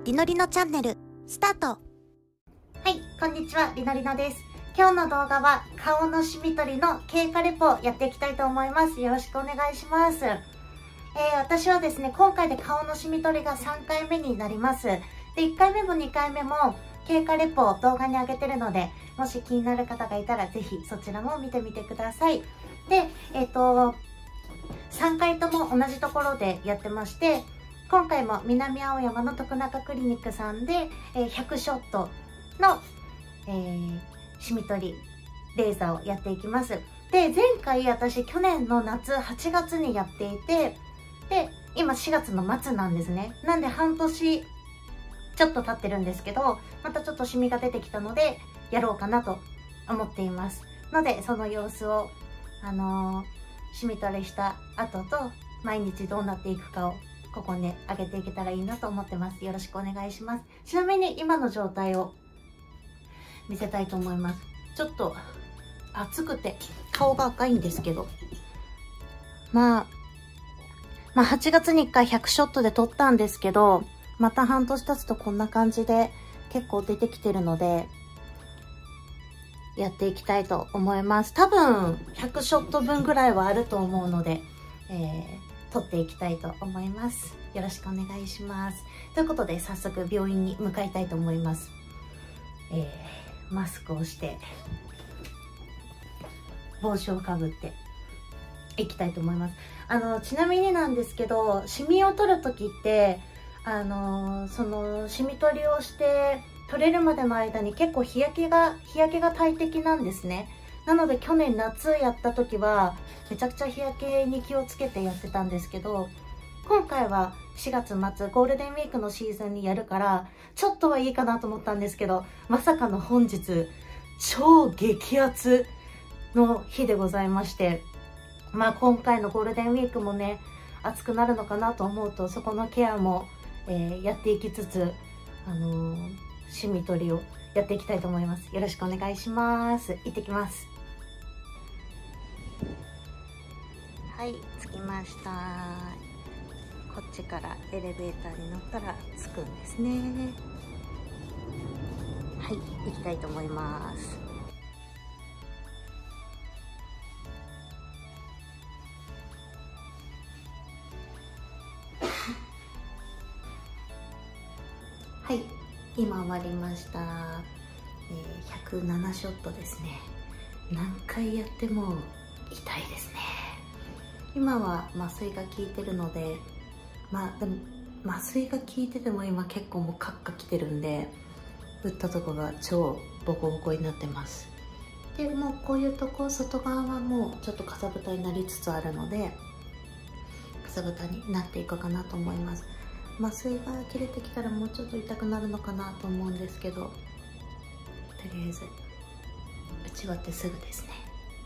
りのりのチャンネルスタート。 はい、こんにちは、りのりのです。今日の動画は顔のシミ取りの経過レポをやっていきたいと思います。よろしくお願いします。私はですね、今回で顔のシミ取りが3回目になります。で、1回目も2回目も経過レポを動画に上げてるので、もし気になる方がいたらぜひそちらも見てみてください。で、3回とも同じところでやってまして、今回も南青山の徳中クリニックさんで、100ショットの、シミ取りレーザーをやっていきます。で、前回私去年の夏8月にやっていて、で、今4月の末なんですね。なんで半年ちょっと経ってるんですけど、またちょっとシミが出てきたので、やろうかなと思っています。ので、その様子を、シミ取りした後と、毎日どうなっていくかを、ここね、上げていけたらいいなと思ってます。よろしくお願いします。ちなみに今の状態を見せたいと思います。ちょっと暑くて顔が赤いんですけど。まあ8月に1回100ショットで撮ったんですけど、また半年経つとこんな感じで結構出てきてるので、やっていきたいと思います。多分100ショット分ぐらいはあると思うので、撮っていきたいと思います。よろしくお願いします。ということで早速病院に向かいたいと思います。マスクをして帽子をかぶっていきたいと思います。ちなみになんですけど、シミを取るときってそのシミ取りをして取れるまでの間に結構日焼けが大敵なんですね。なので去年夏やった時はめちゃくちゃ日焼けに気をつけてやってたんですけど、今回は4月末ゴールデンウィークのシーズンにやるからちょっとはいいかなと思ったんですけど、まさかの本日超激アツの日でございまして、まあ今回のゴールデンウィークもね暑くなるのかなと思うと、そこのケアも、やっていきつつシミ取りをやっていきたいと思います。よろしくお願いします。行ってきます。はい、着きました。こっちからエレベーターに乗ったら着くんですね。はい、行きたいと思います。はい、今終わりました。107ショットですね。何回やっても痛いですね。今は麻酔が効いてるので、でも麻酔が効いてても今結構もうカッカきてるんで、打ったとこが超ボコボコになってます。でもうこういうとこ外側はもうちょっとかさぶたになりつつあるので、かさぶたになっていくかなと思います。麻酔が切れてきたらもうちょっと痛くなるのかなと思うんですけど、とりあえず打ち終わってすぐですね。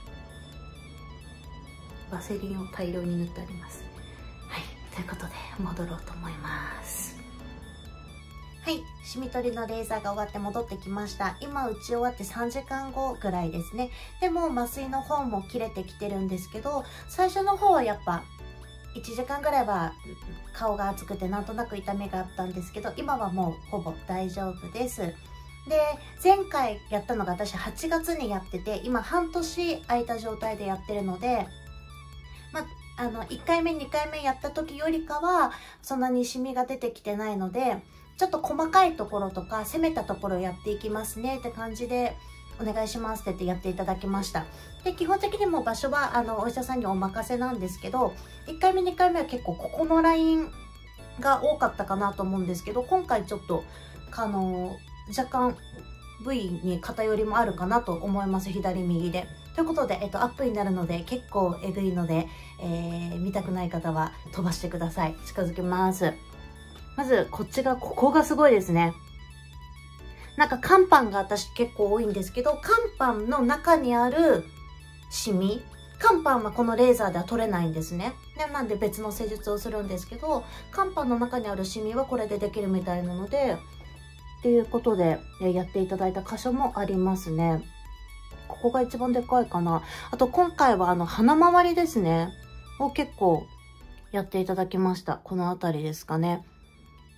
ワセリンを大量に塗ってあります。はい、ということで戻ろうと思います。はい、シミ取りのレーザーが終わって戻ってきました。今打ち終わって3時間後ぐらいですね。でも麻酔の方も切れてきてるんですけど、最初の方はやっぱ1時間ぐらいは顔が熱くてなんとなく痛みがあったんですけど、今はもうほぼ大丈夫です。で、前回やったのが私8月にやってて、今半年空いた状態でやってるので、1回目2回目やった時よりかはそんなにシミが出てきてないので、ちょっと細かいところとか攻めたところやっていきますねって感じでお願いしますって言ってやっていただきました。で、基本的にも場所はお医者さんにお任せなんですけど、1回目2回目は結構ここのラインが多かったかなと思うんですけど、今回ちょっと若干部位に偏りもあるかなと思います。左右で。ということで、アップになるので結構えぐいので、見たくない方は飛ばしてください。近づきます。まずここがすごいですね。なんか肝斑が私結構多いんですけど、肝斑の中にあるシミ、肝斑はこのレーザーでは取れないんですね。なんで別の施術をするんですけど、肝斑の中にあるシミはこれでできるみたいなので、っていうことでやっていただいた箇所もありますね。ここが一番でかいかな。あと今回は鼻周りですね。を結構やっていただきました。この辺りですかね。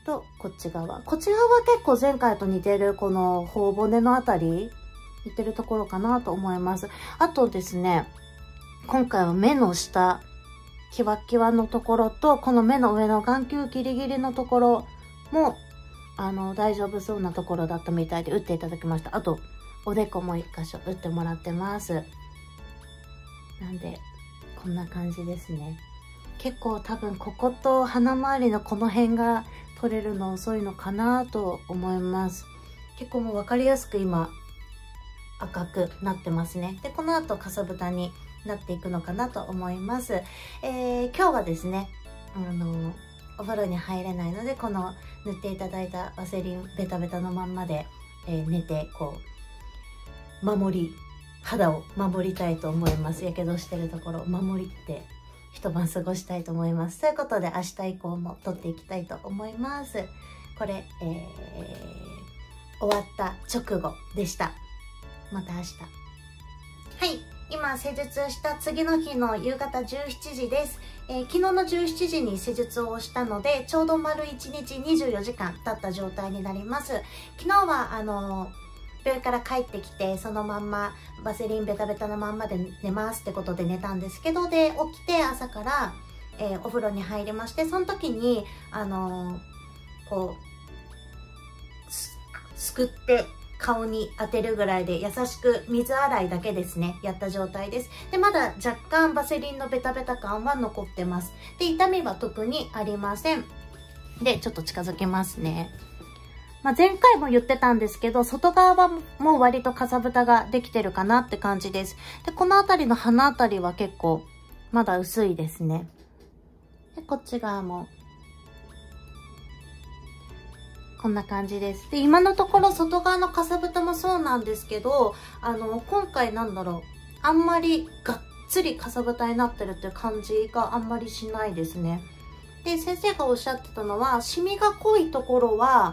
と、こっち側。こっち側は結構前回と似てる、この頬骨のあたり、似てるところかなと思います。あとですね、今回は目の下、キワキワのところと、この目の上の眼球ギリギリのところも、大丈夫そうなところだったみたいで打っていただきました。あと、おでこも一箇所打ってもらってます。なんで、こんな感じですね。結構多分ここと鼻周りのこの辺が取れるの遅いのかなと思います。結構もう分かりやすく今赤くなってますね。で、この後かさぶたになっていくのかなと思います。今日はですね、お風呂に入れないので、この塗っていただいたワセリンベタベタのまんまで、寝てこう肌を守りたいと思います。やけどしてるところを守りって一晩過ごしたいと思います。ということで明日以降も撮っていきたいと思います。これ、終わった直後でした。また明日。はい、今施術した次の日の夕方17時です。昨日の17時に施術をしたので、ちょうど丸1日24時間経った状態になります。昨日は病院から帰ってきて、そのまんまバセリンベタベタのまんまで寝ますってことで寝たんですけど、で起きて朝から、お風呂に入りまして、その時にこうすくって顔に当てるぐらいで優しく水洗いだけですね、やった状態です。で、まだ若干バセリンのベタベタ感は残ってます。で、痛みは特にありません。で、ちょっと近づきますね。前回も言ってたんですけど、外側はもう割とかさぶたができてるかなって感じです。で、この辺りの鼻あたりは結構まだ薄いですね。で、こっち側もこんな感じです。で、今のところ外側のかさぶたもそうなんですけど、今回あんまりがっつりかさぶたになってるっていう感じがあんまりしないですね。で、先生がおっしゃってたのは、シミが濃いところは、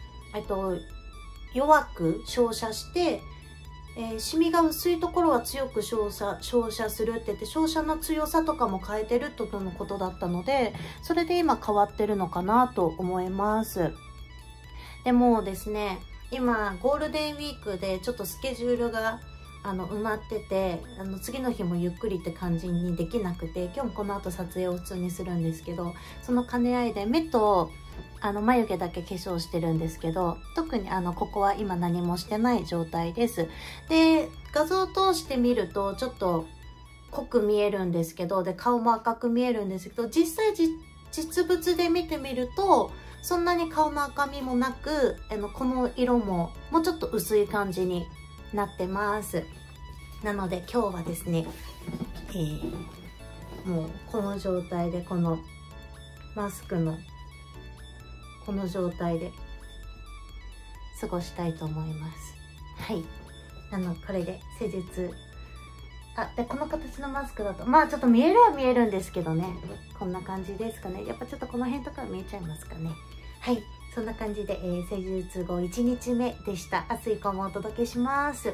弱く照射して、シミが薄いところは強く照射するって言って、照射の強さとかも変えてるとのことだったので、それで今変わってるのかなと思います。でもですね、今ゴールデンウィークでちょっとスケジュールが埋まってて、次の日もゆっくりって感じにできなくて、今日もこの後撮影を普通にするんですけど、その兼ね合いで目と眉毛だけ化粧してるんですけど、特にここは今何もしてない状態です。で、画像を通して見るとちょっと濃く見えるんですけど、で顔も赤く見えるんですけど、実際実物で見てみるとそんなに顔の赤みもなく、この色ももうちょっと薄い感じになってます。なので今日はですね、もうこの状態で、このマスクのこの状態で過ごしたいと思います。はい。これで施術。で、この形のマスクだと、ちょっと見えるは見えるんですけどね。こんな感じですかね。やっぱちょっとこの辺とか見えちゃいますかね。はい。そんな感じで、施術後1日目でした。明日以降もお届けします。はい、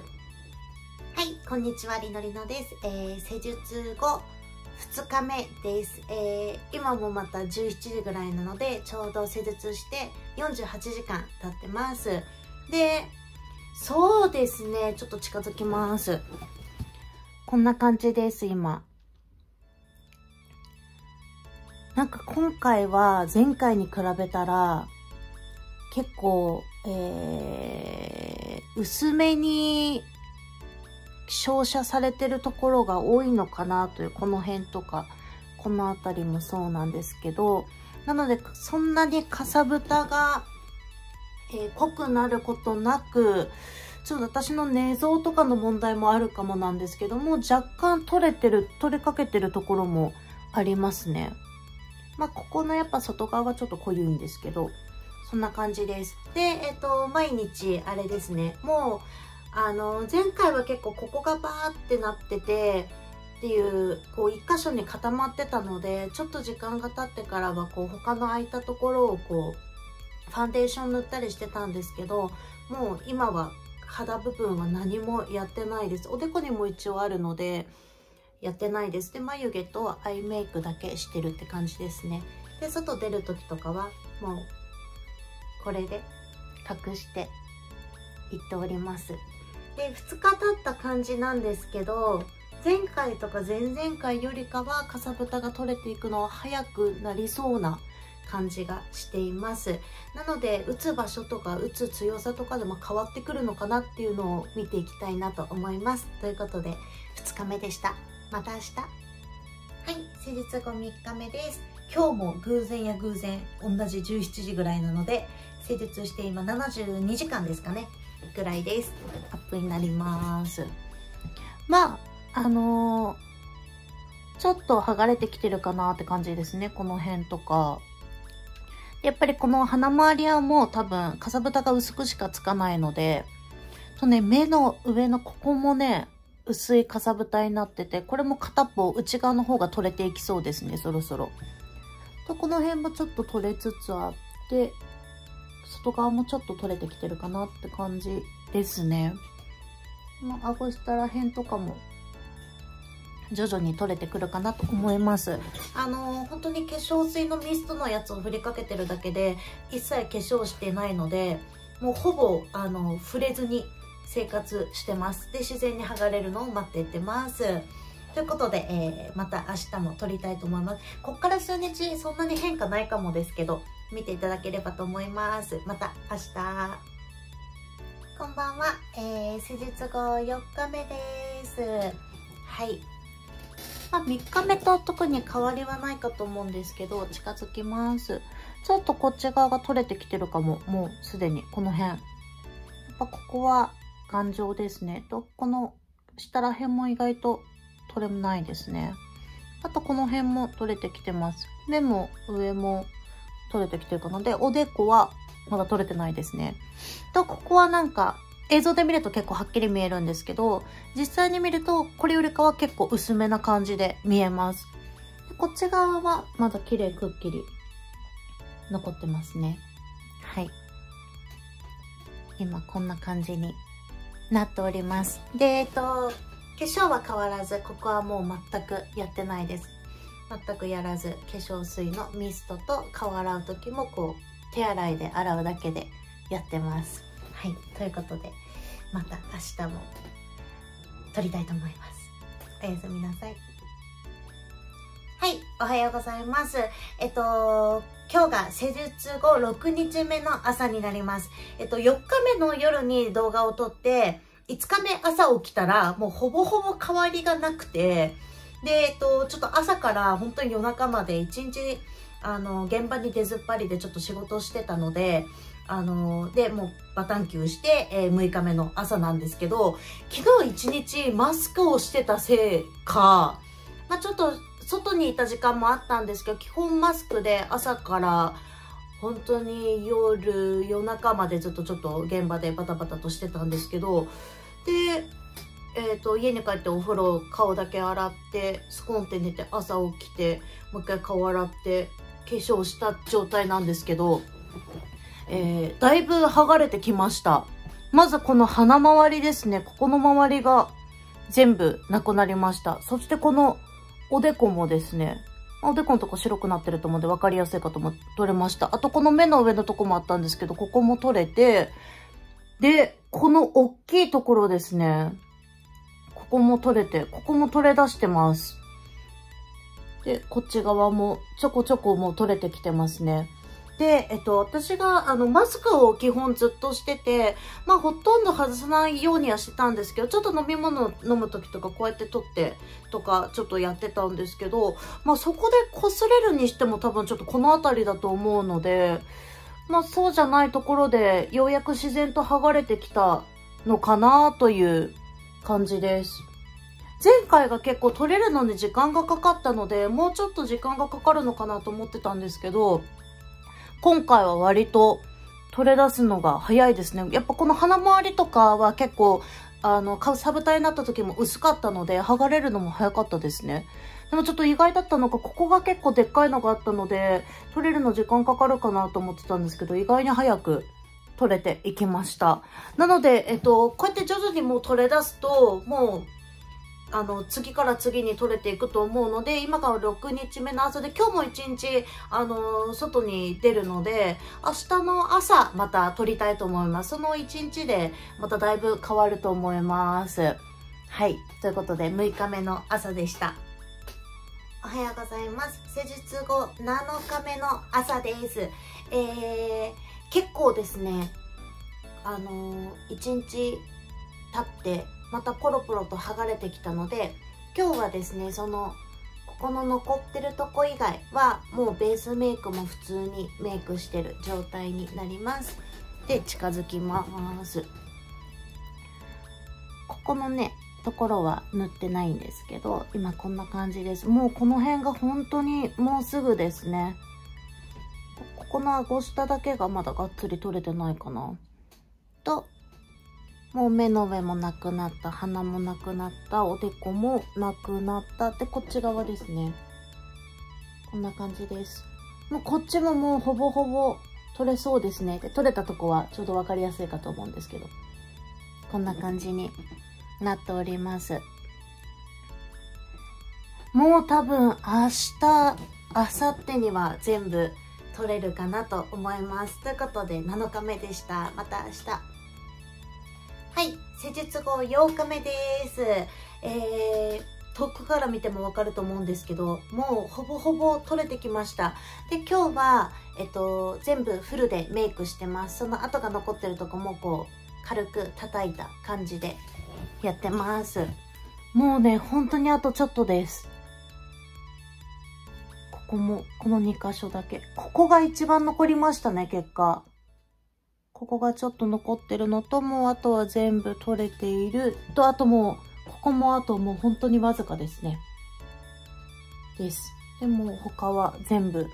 こんにちは、りのりのです。施術後2日目です。今もまた17時ぐらいなので、ちょうど施術して48時間経ってます。で、そうですね、ちょっと近づきます。こんな感じです、今。今回は前回に比べたら、結構、薄めに照射されてるところが多いのかなという、この辺とかこの辺りもそうなんですけど、なのでそんなにかさぶたが、濃くなることなく、ちょっと私の寝相とかの問題もあるかもなんですけども、若干取れかけてるところもありますね。ここのやっぱ外側はちょっと濃いんですけど、そんな感じです。で、毎日あれですね、もう前回は結構ここがバーってなっててっていう、一箇所に固まってたので、ちょっと時間が経ってからは他の空いたところをファンデーション塗ったりしてたんですけど、もう今は肌部分は何もやってないです。おでこにも一応あるのでやってないです。で、眉毛とアイメイクだけしてるって感じですね。で、外出る時とかはもうこれで隠していっております。で、2日経った感じなんですけど、前回とか前々回よりかはかさぶたが取れていくのは早くなりそうな感じがしています。なので打つ場所とか打つ強さとかでも変わってくるのかなっていうのを見ていきたいなと思います。ということで2日目でした。また明日。はい、施術後3日目です。今日も偶然や偶然同じ17時ぐらいなので、施術して今72時間ですかねぐらいです。アップになります。まあちょっと剥がれてきてるかなって感じですね。この辺とか。やっぱりこの鼻周りはもう多分かさぶたが薄くしかつかないので、目の上のここもね、薄いかさぶたになってて、これも片っぽ内側の方が取れていきそうですね、そろそろ。と、この辺もちょっと取れつつあって、外側もちょっと取れてきてるかなって感じですね。顎下ら辺とかも徐々に取れてくるかなと思います。本当に化粧水のミストのやつを振りかけてるだけで、一切化粧してないので、もうほぼ触れずに生活してます。で、自然に剥がれるのを待っていってます。ということで、また明日も撮りたいと思います。こっから数日そんなに変化ないかもですけど、見ていただければと思います。また明日。こんばんは。施術後4日目です。はい。3日目と特に変わりはないかと思うんですけど、近づきます。ちょっとこっち側が取れてきてるかも。もうすでにこの辺。やっぱここは頑丈ですね。と、この下ら辺も意外と取れないですね。あとこの辺も取れてきてます。目も上も取れてきてるかな。で、おでこはまだ取れてないですね。と、ここはなんか、映像で見ると結構はっきり見えるんですけど、実際に見るとこれよりかは結構薄めな感じで見えます。で、こっち側はまだ綺麗くっきり残ってますね。はい。今こんな感じになっております。で、化粧は変わらず、ここはもう全くやってないです。全くやらず、化粧水のミストと顔洗う時もこう手洗いで洗うだけでやってます。はい、ということで、また明日も撮りたいと思います。おやすみなさい。はい、おはようございます。今日が施術後6日目の朝になります。4日目の夜に動画を撮って、5日目朝起きたら、もうほぼほぼ変わりがなくて、で、ちょっと朝から本当に夜中まで1日、現場に出ずっぱりでちょっと仕事してたので、で、もうバタンキューして、6日目の朝なんですけど、昨日1日マスクをしてたせいか、ちょっと外にいた時間もあったんですけど、基本マスクで朝から本当に夜中までずっとちょっと現場でバタバタとしてたんですけど、で、家に帰ってお風呂顔だけ洗って、スコンって寝て朝起きて、もう一回顔洗って化粧した状態なんですけど、だいぶ剥がれてきました。まずこの鼻周りですね。ここの周りが全部なくなりました。そしてこのおでこもですね。おでこのとこ白くなってると思うんで分かりやすいかと思って取れました。あとこの目の上のとこもあったんですけど、ここも取れて、で、この大きいところですね。ここも取れて、ここも取れ出してます。で、こっち側もちょこちょこもう取れてきてますね。で、私が、マスクを基本ずっとしてて、ほとんど外さないようにはしてたんですけど、ちょっと飲み物を飲むときとか、こうやって取ってとか、ちょっとやってたんですけど、そこで擦れるにしても多分ちょっとこの辺りだと思うので、そうじゃないところで、ようやく自然と剥がれてきたのかなという感じです。前回が結構取れるのに時間がかかったので、もうちょっと時間がかかるのかなと思ってたんですけど、今回は割と取れ出すのが早いですね。やっぱこの鼻周りとかは結構、かさぶたになった時も薄かったので、剥がれるのも早かったですね。でもちょっと意外だったのが、ここが結構でっかいのがあったので、取れるの時間かかるかなと思ってたんですけど、意外に早く取れていきました。なので、こうやって徐々にもう取れ出すと、もう、 次から次に取れていくと思うので、今から6日目の朝で、今日も1日、外に出るので、明日の朝また取りたいと思います。その1日でまただいぶ変わると思います。はい。ということで、6日目の朝でした。おはようございます。施術後7日目の朝です。結構ですね、1日経って、またポロポロと剥がれてきたので、今日はですね、ここの残ってるとこ以外はもうベースメイクも普通にメイクしてる状態になります。で、近づきます。ここのね、ところは塗ってないんですけど、今こんな感じです。もうこの辺が本当にもうすぐですね。ここの顎下だけがまだがっつり取れてないかな。と、もう目の上もなくなった、鼻もなくなった、おでこもなくなった。で、こっち側ですね。こんな感じです。もうこっちももうほぼほぼ取れそうですね。で、取れたとこはちょうどわかりやすいかと思うんですけど。こんな感じになっております。もう多分明日、明後日には全部取れるかなと思います。ということで7日目でした。また明日。はい、施術後8日目です。遠くから見てもわかると思うんですけど、もうほぼほぼ取れてきました。で、今日は、全部フルでメイクしてます。その跡が残ってるとこもこう、軽く叩いた感じでやってます。もうね、本当にあとちょっとです。ここも、この2箇所だけ。ここが一番残りましたね、結果。ここがちょっと残ってるのと、もうあとは全部取れている。と、あともう、ここもあともう本当にわずかですね。です。でも他は全部、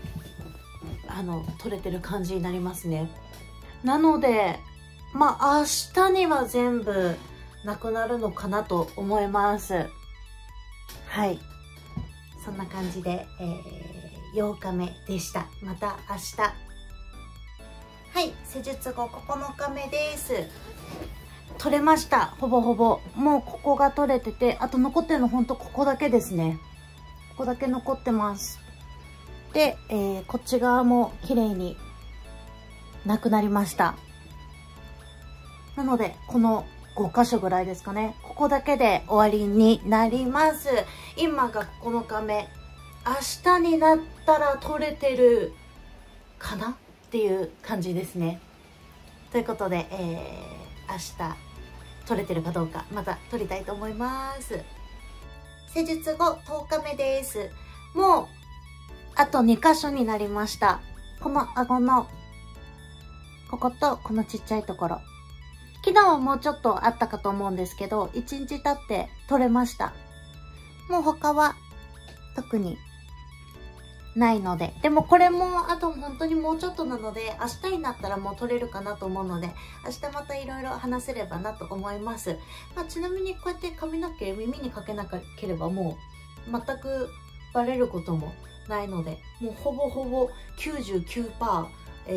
取れてる感じになりますね。なので、まあ、明日には全部なくなるのかなと思います。はい。そんな感じで、8日目でした。また明日。はい、施術後9日目です。取れました。ほぼほぼ。もうここが取れてて、あと残ってるのほんとここだけですね。ここだけ残ってます。で、こっち側も綺麗になくなりました。なので、この5箇所ぐらいですかね。ここだけで終わりになります。今が9日目。明日になったら取れてるかなっていう感じですね。ということで、明日取れてるかどうかまた取りたいと思います。施術後10日目です。もうあと2箇所になりました。この顎のこことこのちっちゃいところ。昨日はもうちょっとあったかと思うんですけど、1日経って取れました。もう他は特にないので。でもこれもあと本当にもうちょっとなので、明日になったらもう取れるかなと思うので、明日またいろいろ話せればなと思います。まあ、ちなみにこうやって髪の毛耳にかけなければもう全くバレることもないので、もうほぼほぼ 99%、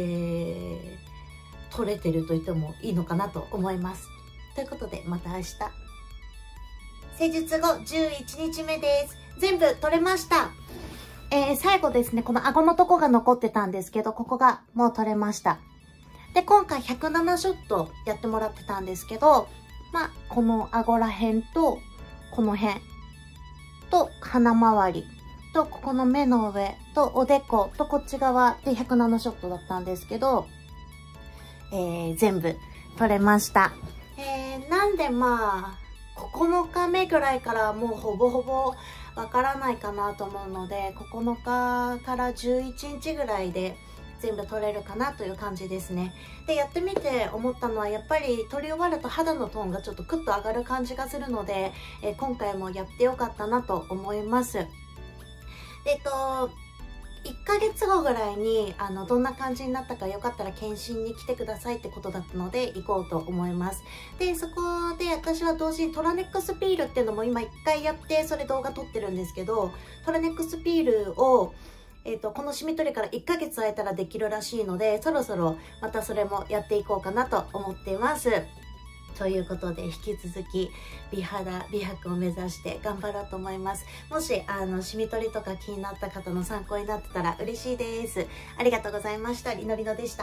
取れてると言ってもいいのかなと思います。ということでまた明日。施術後11日目です。全部取れました。最後ですね、この顎のとこが残ってたんですけど、ここがもう取れました。で、今回107ショットやってもらってたんですけど、まあ、この顎ら辺と、この辺と鼻周りと、ここの目の上とおでことこっち側で107ショットだったんですけど、全部取れました。なんでまあ、9日目ぐらいからもうほぼほぼわからないかなと思うので、9日から11日ぐらいで全部取れるかなという感じですね。で、やってみて思ったのは、やっぱり取り終わると肌のトーンがちょっとクッと上がる感じがするので、今回もやってよかったなと思います。で、1ヶ月後ぐらいにどんな感じになったかよかったら検診に来てくださいってことだったので行こうと思います。で、そこで私は同時にトラネックスピールっていうのも今1回やってそれ動画撮ってるんですけど、トラネックスピールをこのシミ取りから1ヶ月空いたらできるらしいので、そろそろまたそれもやっていこうかなと思っています。 ということで、引き続き美肌美白を目指して頑張ろうと思います。もしシミ取りとか気になった方の参考になってたら嬉しいです。ありがとうございました。りのりのでした。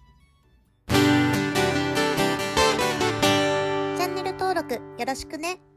チャンネル登録よろしくね。